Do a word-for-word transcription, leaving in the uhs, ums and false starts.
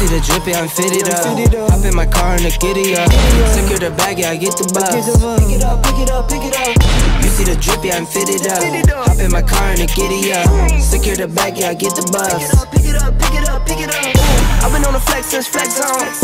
see the drip, yeah, I'm fitted up. Hop in my car and the giddy up. Secure the bag, yeah, I get the bus. Pick it up, pick it up, pick it up. You see the drip, yeah, I'm fitted up. Hop in my car and the giddy up. Secure the bag, yeah, I get the bus. Pick it up, pick it up, pick it up, pick it up. I've been on the flex since flex on.